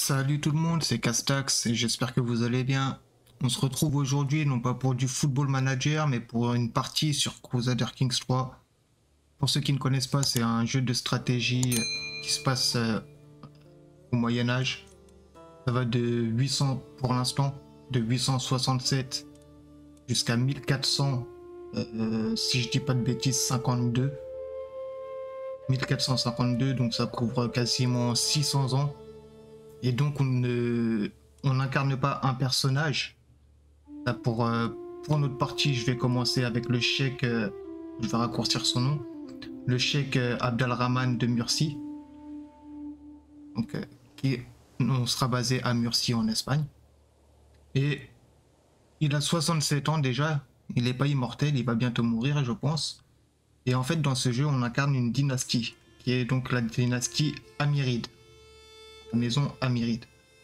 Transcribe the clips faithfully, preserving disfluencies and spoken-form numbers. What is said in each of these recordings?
Salut tout le monde, c'est Castax et j'espère que vous allez bien. On se retrouve aujourd'hui non pas pour du Football Manager mais pour une partie sur Crusader Kings trois. Pour ceux qui ne connaissent pas, c'est un jeu de stratégie qui se passe euh, au Moyen-Âge. Ça va de huit cents pour l'instant, de huit cent soixante-sept jusqu'à mille quatre cents, euh, si je dis pas de bêtises, cinquante-deux. mille quatre cent cinquante-deux, donc ça couvre quasiment six cents ans. Et donc on ne on n'incarne pas un personnage. Là, pour, euh, pour notre partie, je vais commencer avec le cheikh, euh, je vais raccourcir son nom, le cheikh euh, Abdelrahman de Murcie. Donc, euh, qui on sera basé à Murcie en Espagne. Et il a soixante-sept ans déjà, il n'est pas immortel, il va bientôt mourir je pense. Et en fait dans ce jeu on incarne une dynastie, qui est donc la dynastie Amiride. La maison Amiride,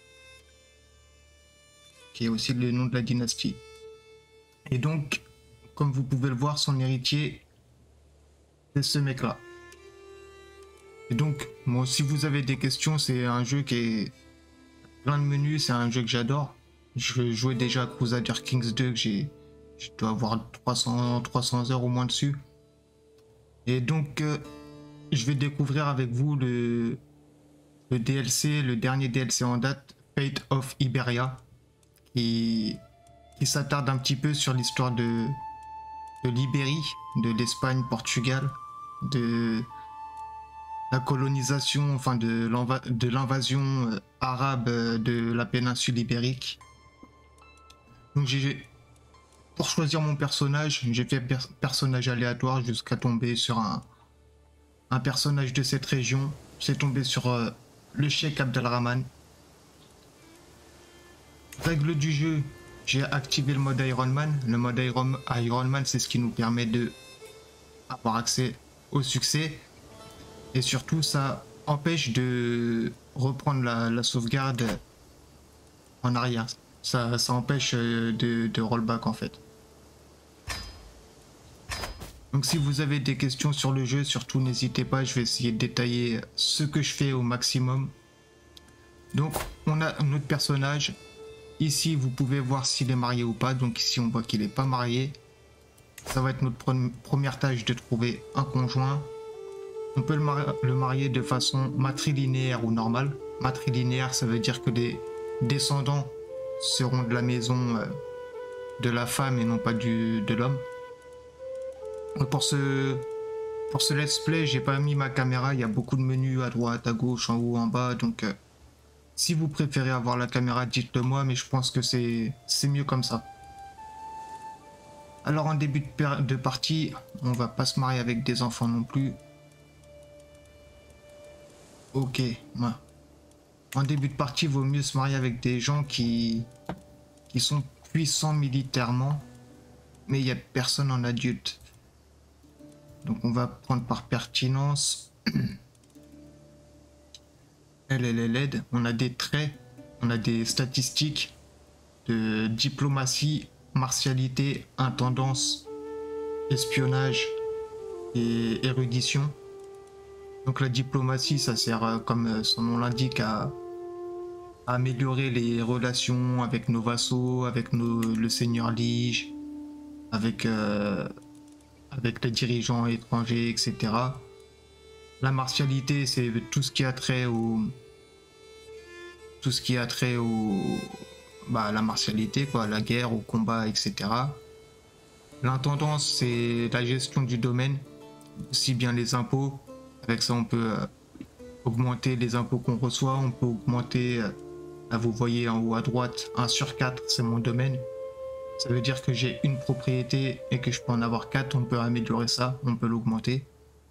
qui est aussi le nom de la dynastie. Et donc, comme vous pouvez le voir, son héritier, c'est ce mec-là. Et donc, moi, si vous avez des questions, c'est un jeu qui est plein de menus, c'est un jeu que j'adore. Je jouais déjà à Crusader Kings deux, que j'ai, je dois avoir trois cents, trois cents heures au moins dessus. Et donc, euh, je vais découvrir avec vous le, le D L C, le dernier D L C en date, Fate of Iberia, qui, qui s'attarde un petit peu sur l'histoire de, de l'Ibérie, de l'Espagne, Portugal, de la colonisation, enfin de l'invasion euh, arabe euh, de la péninsule ibérique. Donc j'ai, pour choisir mon personnage, j'ai fait per personnage aléatoire jusqu'à tomber sur un, un personnage de cette région. C'est tombé sur euh, le cheikh Abdelrahman. Règle du jeu, j'ai activé le mode Iron Man. Le mode Iron, Iron Man, c'est ce qui nous permet de avoir accès au succès. Et surtout, ça empêche de reprendre la, la sauvegarde en arrière. Ça, ça empêche de, de rollback en fait. Donc si vous avez des questions sur le jeu, surtout n'hésitez pas, je vais essayer de détailler ce que je fais au maximum. Donc on a notre personnage. Ici, vous pouvez voir s'il est marié ou pas. Donc ici, on voit qu'il n'est pas marié. Ça va être notre pre première tâche de trouver un conjoint. On peut le, mari le marier de façon matrilinéaire ou normale. Matrilinéaire, ça veut dire que les descendants seront de la maison euh, de la femme et non pas du, de l'homme. Pour ce, pour ce let's play, j'ai pas mis ma caméra. Il y a beaucoup de menus à droite, à gauche, en haut, en bas. Donc... Euh, si vous préférez avoir la caméra, dites-le moi, mais je pense que c'est mieux comme ça. Alors en début de, de partie, on va pas se marier avec des enfants non plus. Ok, ouais. En début de partie, il vaut mieux se marier avec des gens qui, qui sont puissants militairement, mais il n'y a personne en adulte. Donc on va prendre par pertinence. Elle, elle est laide. On a des traits, on a des statistiques de diplomatie, martialité, intendance, espionnage et érudition. Donc la diplomatie, ça sert, comme son nom l'indique, à, à améliorer les relations avec nos vassaux, avec nos, le seigneur lige, avec, euh, avec les dirigeants étrangers, et cetera. La martialité, c'est tout ce qui a trait au... Tout ce qui a trait au... Bah, la martialité, quoi, la guerre, au combat, et cetera. L'intendance, c'est la gestion du domaine, aussi bien les impôts. Avec ça, on peut euh, augmenter les impôts qu'on reçoit. On peut augmenter, euh, là, vous voyez en haut à droite, un sur quatre, c'est mon domaine. Ça veut dire que j'ai une propriété et que je peux en avoir quatre. On peut améliorer ça, on peut l'augmenter.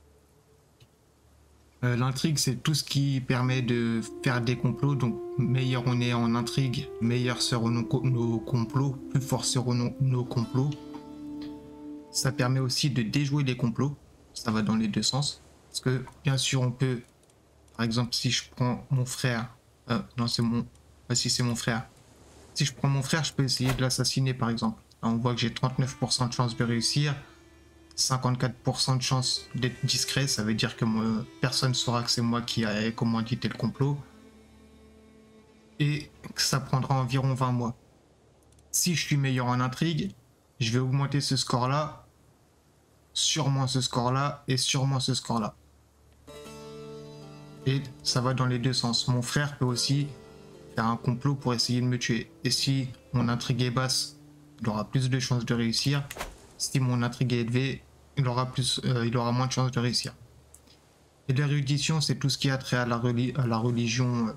Euh, L'intrigue, c'est tout ce qui permet de faire des complots. Donc, meilleur on est en intrigue, meilleurs seront nos, nos complots, plus forts seront nos, nos complots. Ça permet aussi de déjouer les complots. Ça va dans les deux sens. Parce que, bien sûr, on peut... Par exemple, si je prends mon frère... Euh, non, c'est mon... Ah, si, c'est mon frère. Si je prends mon frère, je peux essayer de l'assassiner, par exemple. Là, on voit que j'ai trente-neuf pour cent de chance de réussir. cinquante-quatre pour cent de chance d'être discret, ça veut dire que moi, personne ne saura que c'est moi qui ai commandité le complot. et ça prendra environ vingt mois. Si je suis meilleur en intrigue, je vais augmenter ce score-là, sûrement ce score-là et sûrement ce score-là. Et ça va dans les deux sens. Mon frère peut aussi faire un complot pour essayer de me tuer. Et si mon intrigue est basse, il aura plus de chances de réussir. Si mon intrigue est élevée, il aura, plus, euh, il aura moins de chances de réussir. Et l'érudition, c'est tout ce qui a trait à la, reli à la religion.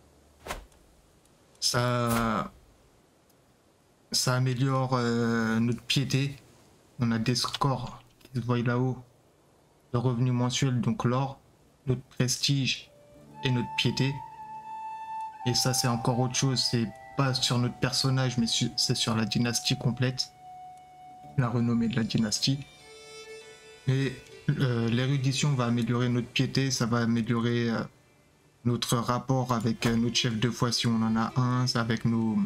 Ça, ça améliore euh, notre piété. On a des scores qui se voient là-haut. Le revenu mensuel, donc l'or, notre prestige et notre piété. Et ça, c'est encore autre chose. C'est pas sur notre personnage, mais c'est sur la dynastie complète. La renommée de la dynastie. Et euh, l'érudition va améliorer notre piété, ça va améliorer euh, notre rapport avec euh, notre chef de foi si on en a un, avec nos,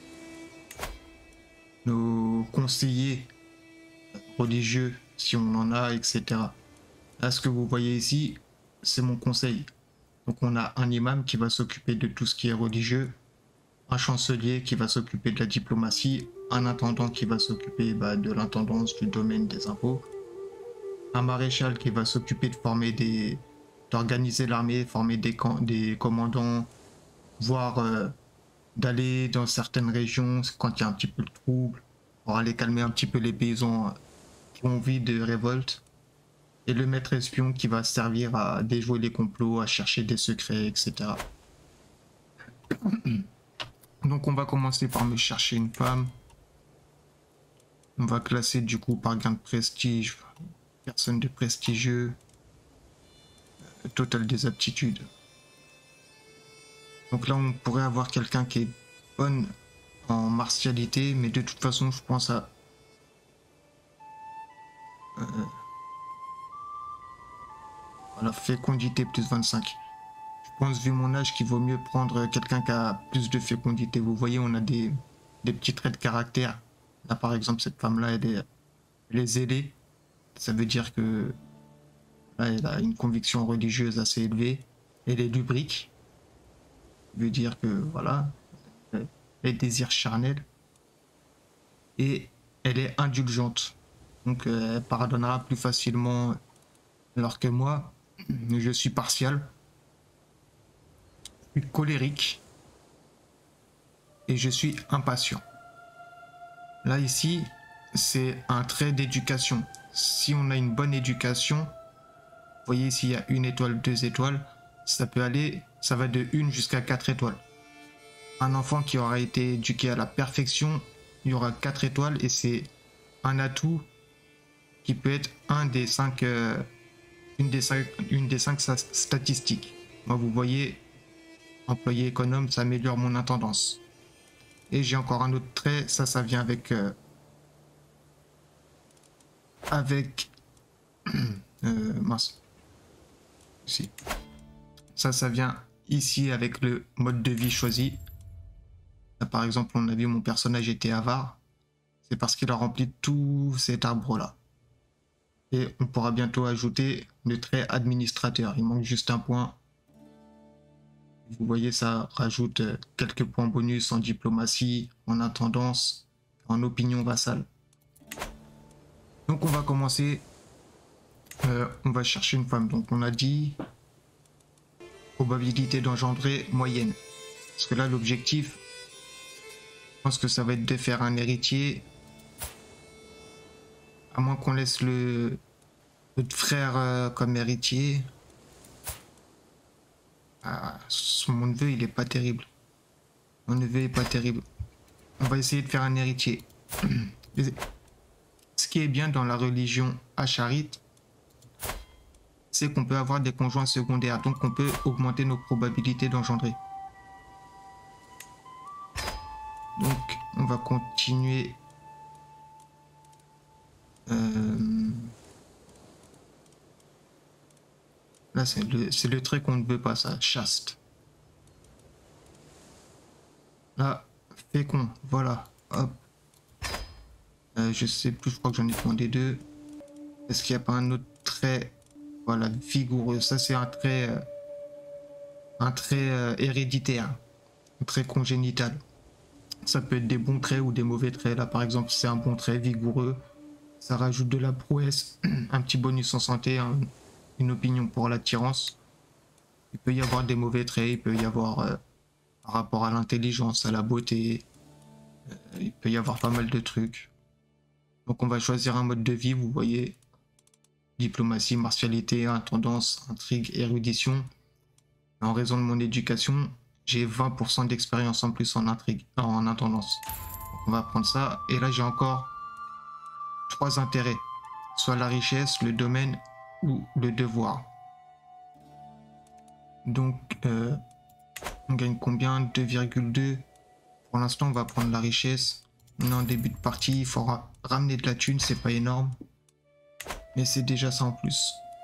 nos conseillers religieux si on en a, et cetera. Là, ce que vous voyez ici, c'est mon conseil. Donc on a un imam qui va s'occuper de tout ce qui est religieux, un chancelier qui va s'occuper de la diplomatie, un intendant qui va s'occuper bah, de l'intendance du domaine des impôts, un maréchal qui va s'occuper de former des, d'organiser l'armée, former des, des commandants, voire euh, d'aller dans certaines régions quand il y a un petit peu de trouble, pour aller calmer un petit peu les paysans qui ont envie de révolte. Et le maître espion qui va servir à déjouer les complots, à chercher des secrets, et cetera. Donc on va commencer par me chercher une femme. On va classer du coup par gain de prestige, personne de prestigieux, euh, total des aptitudes. Donc là on pourrait avoir quelqu'un qui est bonne en martialité, mais de toute façon je pense à... Euh, voilà, fécondité plus vingt-cinq. Je pense, vu mon âge, qu'il vaut mieux prendre quelqu'un qui a plus de fécondité. Vous voyez, on a des, des petits traits de caractère. Là, par exemple, cette femme-là, elle est, elle est zélée. Ça veut dire que là, elle a une conviction religieuse assez élevée. Elle est lubrique. Ça veut dire que, voilà, elle désire charnel. Et elle est indulgente. Donc, elle pardonnera plus facilement. Alors que moi, je suis partial. Colérique et je suis impatient. Là ici, c'est un trait d'éducation. Si on a une bonne éducation, vous voyez s'il y a une étoile, deux étoiles, ça peut aller, ça va de une jusqu'à quatre étoiles. Un enfant qui aura été éduqué à la perfection, il y aura quatre étoiles et c'est un atout qui peut être un des cinq, euh, une des cinq, une des cinq statistiques. Moi, vous voyez, employé économe, ça améliore mon intendance. Et j'ai encore un autre trait, ça, ça vient avec... Euh, avec... euh, mince. Ici. Ça, ça vient ici avec le mode de vie choisi. Là, par exemple, on a vu mon personnage était avare. C'est parce qu'il a rempli tout cet arbre-là. Et on pourra bientôt ajouter le trait administrateur. Il manque juste un point. Vous voyez, ça rajoute quelques points bonus en diplomatie, en intendance, en opinion vassale. Donc on va commencer. Euh, on va chercher une femme. Donc on a dit probabilité d'engendrer moyenne. Parce que là l'objectif, je pense que ça va être de faire un héritier. À moins qu'on laisse le notre frère euh, comme héritier. Ah, mon neveu il est pas terrible. Mon neveu est pas terrible. On va essayer de faire un héritier. Ce qui est bien dans la religion acharite, c'est qu'on peut avoir des conjoints secondaires. Donc on peut augmenter nos probabilités d'engendrer. Donc on va continuer. Euh... Là, c'est le, c'est le trait qu'on ne veut pas, ça. Chaste. Là, fécond. Voilà. Hop. Euh, je sais plus, je crois que j'en ai demandé deux. Est-ce qu'il n'y a pas un autre trait? Voilà, vigoureux. Ça, c'est un trait... Euh, un trait euh, héréditaire. un trait congénital. Ça peut être des bons traits ou des mauvais traits. Là, par exemple, c'est un bon trait vigoureux. Ça rajoute de la prouesse, un petit bonus en santé, un, une opinion pour l'attirance. Il peut y avoir des mauvais traits, il peut y avoir euh, par rapport à l'intelligence, à la beauté. Euh, il peut y avoir pas mal de trucs. Donc on va choisir un mode de vie, vous voyez. Diplomatie, martialité, intendance, intrigue, érudition. En raison de mon éducation, j'ai vingt pour cent d'expérience en plus en intrigue, en intendance. Donc on va prendre ça. Et là j'ai encore trois intérêts. Soit la richesse, le domaine ou le devoir. Donc euh, on gagne combien? Deux virgule deux. Pour l'instant on va prendre la richesse. On est en début de partie, il faudra ramener de la thune, c'est pas énorme. Mais c'est déjà ça en plus.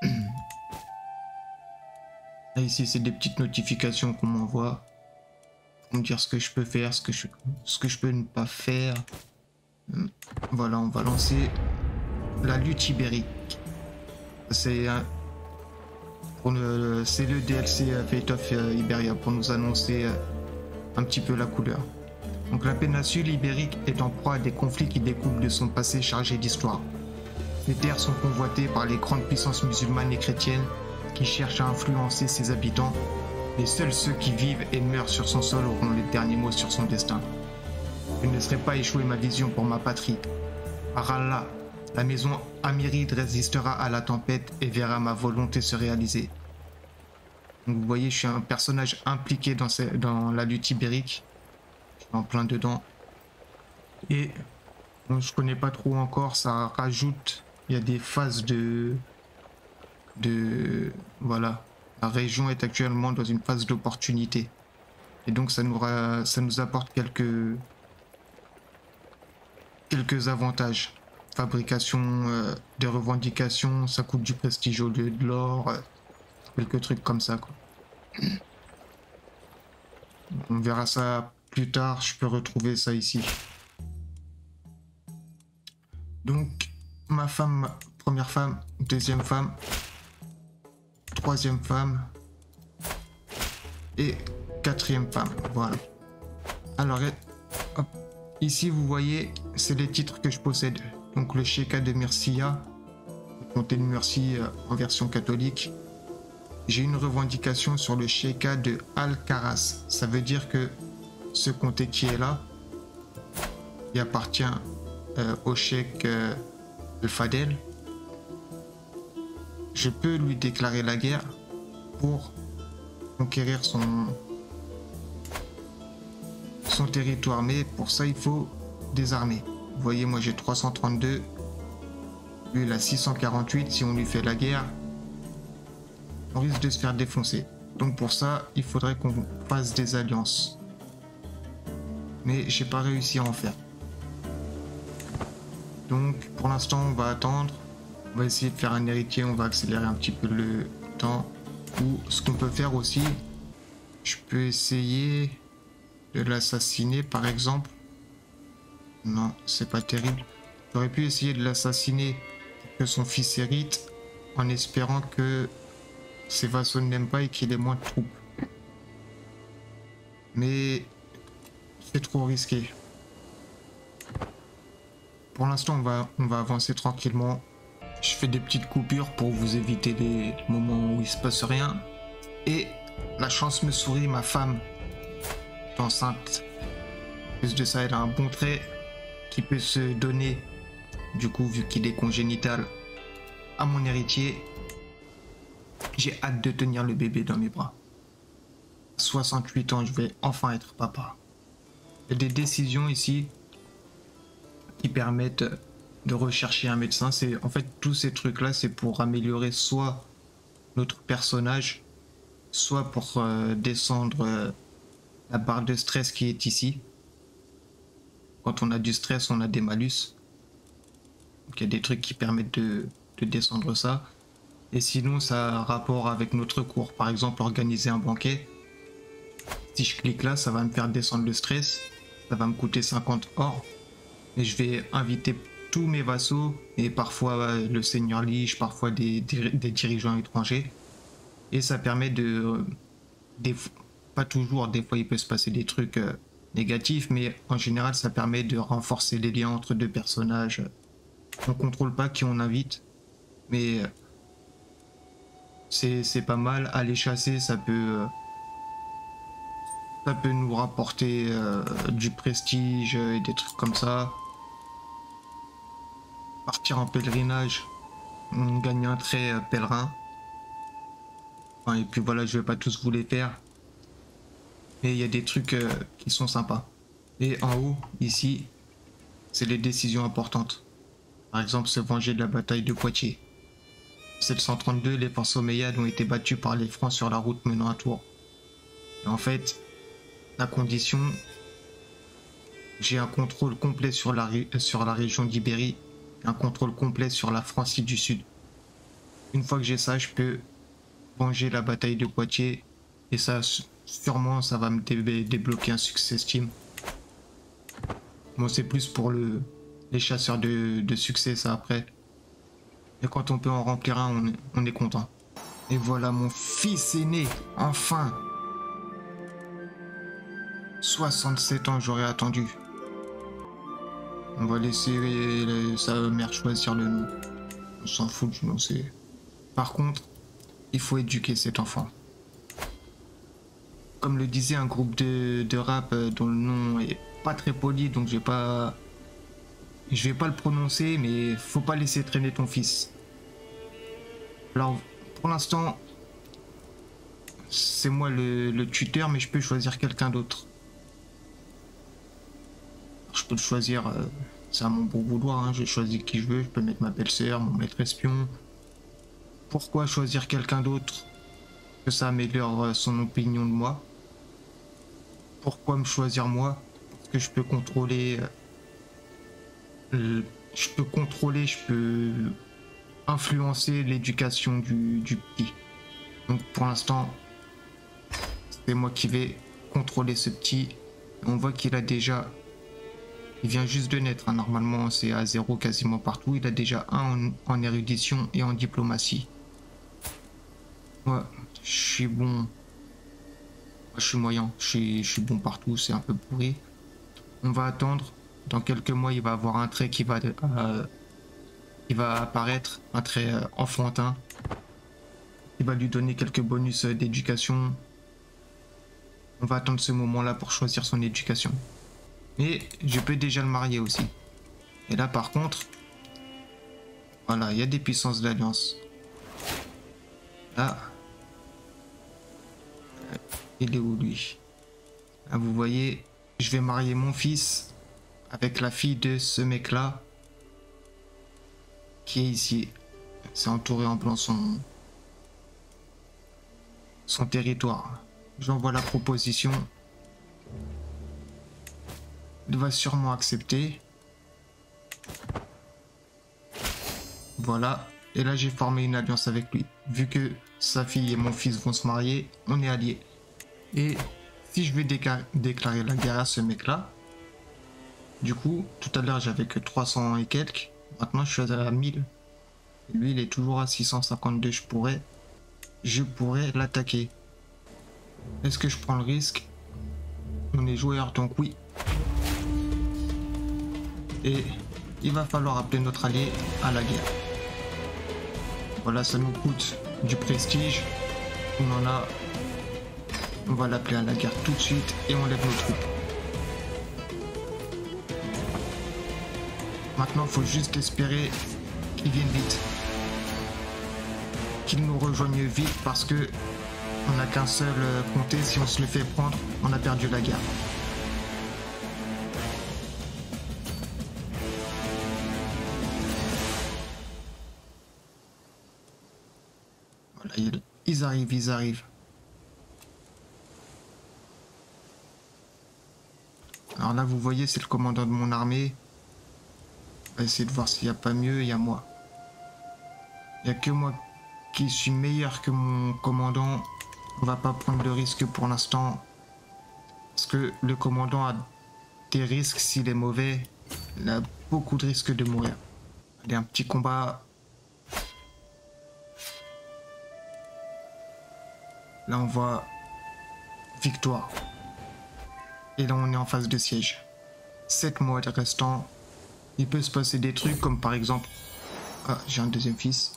Là ici c'est des petites notifications qu'on m'envoie. Pour me dire ce que je peux faire, ce que je, ce que je peux ne pas faire. Voilà, on va lancer la lutte ibérique. C'est un... Le, c'est le D L C Fate of Iberia pour nous annoncer un petit peu la couleur. Donc la péninsule ibérique est en proie à des conflits qui découlent de son passé chargé d'histoire. Les terres sont convoitées par les grandes puissances musulmanes et chrétiennes qui cherchent à influencer ses habitants, et seuls ceux qui vivent et meurent sur son sol auront le dernier mot sur son destin. Je ne laisserai pas échouer ma vision pour ma patrie. Par Allah, la maison Amiride résistera à la tempête et verra ma volonté se réaliser. Donc vous voyez, je suis un personnage impliqué dans, ces, dans la lutte ibérique. Je suis en plein dedans. Et bon, je connais pas trop encore, ça rajoute, il y a des phases de... de voilà. La région est actuellement dans une phase d'opportunité. Et donc ça nous, ça nous apporte quelques, quelques avantages. Fabrication euh, des revendications, ça coûte du prestige au lieu de l'or, euh, quelques trucs comme ça, quoi. On verra ça plus tard, je peux retrouver ça ici. Donc ma femme, première femme, deuxième femme, troisième femme et quatrième femme, voilà. Alors hop, ici vous voyez, c'est les titres que je possède. Donc le Sheikha de Murcia, comté de Murcie en version catholique. J'ai une revendication sur le Sheikha de Al-Kharas. Ça veut dire que ce comté qui est là, il appartient euh, au Cheikh euh, Al-Fadel. Je peux lui déclarer la guerre pour conquérir son, son territoire. Mais pour ça, il faut des armées. Vous voyez, moi j'ai trois cent trente-deux. Lui, il a six cent quarante-huit. Si on lui fait la guerre, on risque de se faire défoncer. Donc pour ça, il faudrait qu'on fasse des alliances. Mais j'ai pas réussi à en faire. Donc pour l'instant, on va attendre. On va essayer de faire un héritier. On va accélérer un petit peu le temps. Ou ce qu'on peut faire aussi, je peux essayer de l'assassiner par exemple. Non, c'est pas terrible. J'aurais pu essayer de l'assassiner pour que son fils hérite en espérant que ses vassaux ne l'aiment pas et qu'il ait moins de troupes. Mais c'est trop risqué. Pour l'instant, on va, on va avancer tranquillement. Je fais des petites coupures pour vous éviter les moments où il se passe rien. Et la chance me sourit, ma femme est enceinte. En plus de ça, elle a un bon trait qui peut se donner, du coup, vu qu'il est congénital, à mon héritier. J'ai hâte de tenir le bébé dans mes bras. soixante-huit ans, je vais enfin être papa. Il y a des décisions ici qui permettent de rechercher un médecin. C'est en fait tous ces trucs là, c'est pour améliorer soit notre personnage, soit pour euh, descendre euh, la barre de stress qui est ici. Quand on a du stress, on a des malus. Donc il y a des trucs qui permettent de, de descendre ça. Et sinon, ça a rapport avec notre cours. Par exemple, organiser un banquet. Si je clique là, ça va me faire descendre le stress. Ça va me coûter cinquante or. Et je vais inviter tous mes vassaux. Et parfois le seigneur Lich, parfois des, des, des dirigeants étrangers. Et ça permet de, de pas toujours, des fois il peut se passer des trucs euh, négatifs, mais en général ça permet de renforcer les liens entre deux personnages. On contrôle pas qui on invite, mais euh, c'est c'est pas mal. Aller chasser, ça peut euh, ça peut nous rapporter euh, du prestige et des trucs comme ça. Partir en pèlerinage, on gagne un trait euh, pèlerin. Enfin, et puis voilà, je vais pas tous vous les faire. Mais il y a des trucs euh, qui sont sympas. Et en haut, ici, c'est les décisions importantes. Par exemple, se venger de la bataille de Poitiers. En sept cent trente-deux, les forces omeyyades ont été battues par les Francs sur la route menant à Tours. Et en fait, la condition, j'ai un contrôle complet sur la, sur la région d'Ibérie, un contrôle complet sur la Francie du Sud. Une fois que j'ai ça, je peux venger la bataille de Poitiers, et ça, sûrement, ça va me dé débloquer un succès Steam. Bon, c'est plus pour le, les chasseurs de, de succès, ça, après. Et quand on peut en remplir un, on est, on est content. Et voilà, mon fils est né, enfin. soixante-sept ans, j'aurais attendu. On va laisser les, sa mère choisir le nom. On s'en fout du nom, c'est... Par contre, il faut éduquer cet enfant. Comme le disait un groupe de, de rap dont le nom est pas très poli, donc je vais pas... Je vais pas le prononcer, mais faut pas laisser traîner ton fils. Alors, pour l'instant, c'est moi le, le tuteur, mais je peux choisir quelqu'un d'autre. Je peux le choisir, euh, c'est à mon bon vouloir, hein, j'ai choisi qui je veux, je peux mettre ma belle-sœur, mon maître espion. Pourquoi choisir quelqu'un d'autre que ça améliore son opinion de moi? Pourquoi me choisir moi? Parce que je peux contrôler... Euh, je peux contrôler, je peux influencer l'éducation du, du petit. Donc pour l'instant, c'est moi qui vais contrôler ce petit. On voit qu'il a déjà... Il vient juste de naître, hein. Normalement c'est à zéro quasiment partout. Il a déjà un en, en érudition et en diplomatie. Ouais, je suis bon. Je suis moyen, je suis, je suis bon partout, c'est un peu pourri. On va attendre. Dans quelques mois, il va avoir un trait qui va, euh, qui va apparaître, un trait euh, enfantin. Il va lui donner quelques bonus euh, d'éducation. On va attendre ce moment-là pour choisir son éducation. Et je peux déjà le marier aussi. Et là, par contre, voilà, il y a des puissances d'alliance. Là, il est où lui? Là, vous voyez, je vais marier mon fils avec la fille de ce mec-là, qui est ici. C'est entouré en blanc son, son territoire. J'envoie la proposition. Il va sûrement accepter. Voilà. Et là, j'ai formé une alliance avec lui. Vu que sa fille et mon fils vont se marier, on est alliés. Et si je vais déclarer la guerre à ce mec-là, du coup, tout à l'heure, j'avais que trois cents et quelques. Maintenant, je suis à mille. Et lui, il est toujours à six cent cinquante-deux. Je pourrais, je pourrais l'attaquer. Est-ce que je prends le risque? On est joueur, donc oui. Et il va falloir appeler notre allié à la guerre. Voilà, ça nous coûte du prestige. On en a. On va l'appeler à la guerre tout de suite et on lève nos troupes. Maintenant, il faut juste espérer qu'il vienne vite. Qu'il nous rejoigne vite parce que on n'a qu'un seul comté. Si on se le fait prendre, on a perdu la guerre. Voilà, ils arrivent, ils arrivent. Alors là, vous voyez, c'est le commandant de mon armée. On va essayer de voir s'il n'y a pas mieux. Il y a moi. Il n'y a que moi qui suis meilleur que mon commandant. On va pas prendre de risque pour l'instant. Parce que le commandant a des risques. S'il est mauvais, il a beaucoup de risques de mourir. Allez, un petit combat. Là, on va victoire. Et là, on est en phase de siège. sept mois restants. Il peut se passer des trucs comme par exemple... Ah, j'ai un deuxième fils.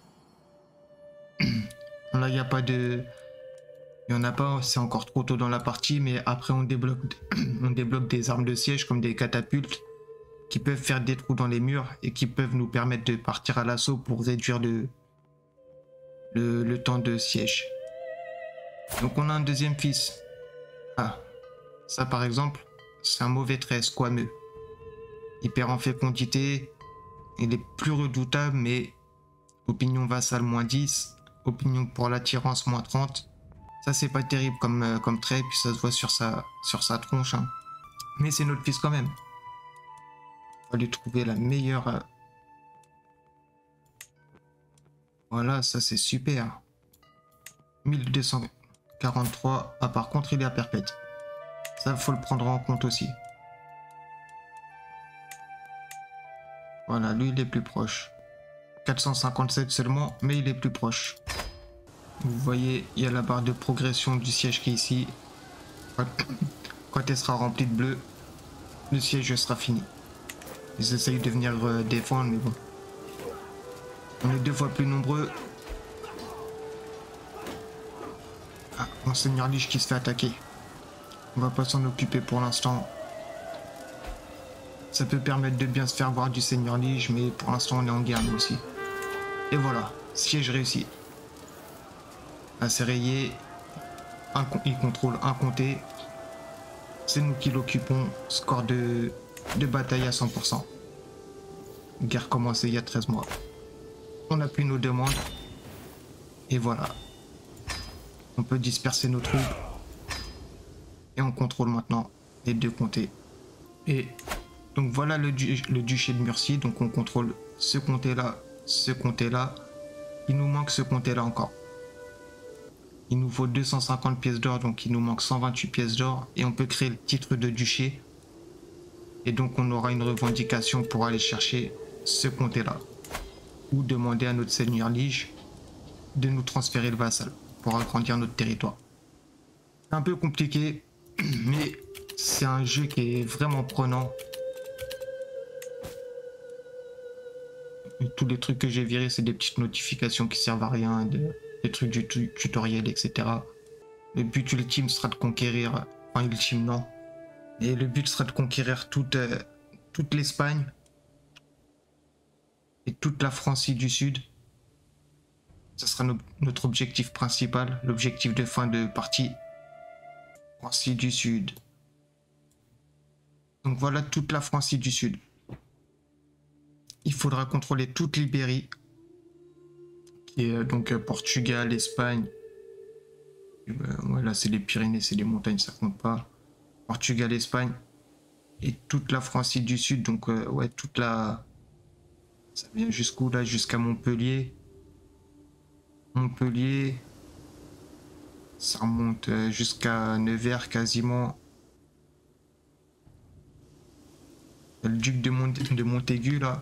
Là, il n'y a pas de... Il n'y en a pas, c'est encore trop tôt dans la partie, mais après, on débloque... on débloque des armes de siège comme des catapultes qui peuvent faire des trous dans les murs et qui peuvent nous permettre de partir à l'assaut pour réduire le... Le... le temps de siège. Donc, on a un deuxième fils. Ah, ça par exemple, c'est un mauvais trait squameux. Il perd en fécondité, il est plus redoutable, mais opinion vassale moins dix, opinion pour l'attirance moins trente. Ça c'est pas terrible comme, euh, comme trait, puis ça se voit sur sa, sur sa tronche. Hein. Mais c'est notre fils quand même. On va lui trouver la meilleure... Euh... Voilà, ça c'est super. mille deux cent quarante-trois. Ah par contre il est à perpète. Ça faut le prendre en compte aussi. Voilà, lui il est plus proche. quatre cent cinquante-sept seulement, mais il est plus proche. Vous voyez, il y a la barre de progression du siège qui est ici. Quand elle sera remplie de bleu, le siège sera fini. Ils essayent de venir euh, défendre, mais bon. On est deux fois plus nombreux. Ah, mon seigneur Liche qui se fait attaquer. On va pas s'en occuper pour l'instant. Ça peut permettre de bien se faire voir du seigneur Liche, mais pour l'instant on est en guerre nous aussi. Et voilà, siège réussi. Là c'est rayé. Un, il contrôle un comté. C'est nous qui l'occupons. Score de, de bataille à cent pour cent. Guerre commencée il y a treize mois. On appuie nos demandes. Et voilà. On peut disperser nos troupes. Et on contrôle maintenant les deux comtés. Et donc voilà le, du le duché de Murcie. Donc on contrôle ce comté-là, ce comté-là. Il nous manque ce comté-là encore. Il nous faut deux cent cinquante pièces d'or, donc il nous manque cent vingt-huit pièces d'or. Et on peut créer le titre de duché. Et donc on aura une revendication pour aller chercher ce comté-là. Ou demander à notre seigneur Liche de nous transférer le vassal pour agrandir notre territoire. C'est un peu compliqué, mais c'est un jeu qui est vraiment prenant. Et tous les trucs que j'ai virés, c'est des petites notifications qui servent à rien, de, des trucs du tu tutoriel, et cetera. Le but ultime sera de conquérir, enfin ultime non, et le but sera de conquérir toute, euh, toute l'Espagne et toute la Francie du Sud. Ça sera no notre objectif principal, l'objectif de fin de partie. Francie du Sud. Donc voilà toute la Francie du Sud. Il faudra contrôler toute l'Ibérie, qui est donc euh, Portugal, Espagne. Et ben, voilà, c'est les Pyrénées, c'est les montagnes, ça compte pas. Portugal, Espagne et toute la Francie du Sud. Donc euh, ouais, toute la... Ça vient jusqu'où là? Jusqu'à Montpellier. Montpellier. Ça remonte jusqu'à Nevers quasiment. Le duc de, Mont de Montaigu là.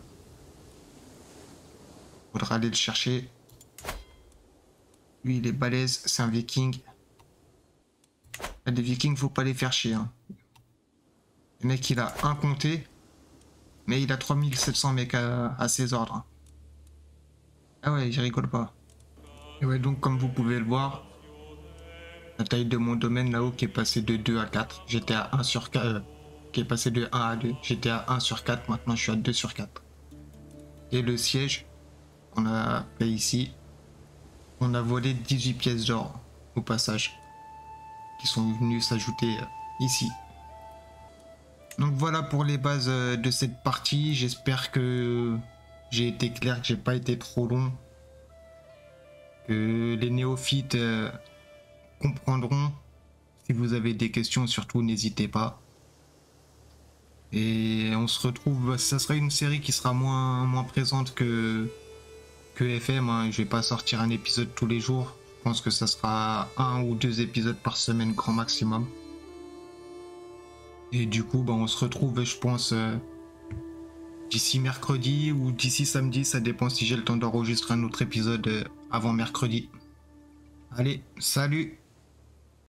Faudra aller le chercher. Lui il est balèze, c'est un viking. Là, des vikings faut pas les faire chier. Hein. Le mec il a un comté. Mais il a trois mille sept cents mecs à, à ses ordres. Ah ouais, je rigole pas. Et ouais, donc comme vous pouvez le voir, la taille de mon domaine là-haut qui est passé de deux à quatre. J'étais à un sur quatre. Euh, qui est passé de un à deux. J'étais à un sur quatre, maintenant je suis à deux sur quatre. Et le siège qu'on a fait ici, on a volé dix-huit pièces d'or au passage. Qui sont venus s'ajouter ici. Donc voilà pour les bases de cette partie. J'espère que j'ai été clair, que j'ai pas été trop long. Que les néophytes euh, comprendront. Si vous avez des questions, surtout n'hésitez pas. Et on se retrouve, ça sera une série qui sera moins, moins présente que, que F M. Hein. Je vais pas sortir un épisode tous les jours. Je pense que ça sera un ou deux épisodes par semaine grand maximum. Et du coup, bah, on se retrouve, je pense, euh, d'ici mercredi ou d'ici samedi. Ça dépend si j'ai le temps d'enregistrer un autre épisode euh, avant mercredi. Allez, salut!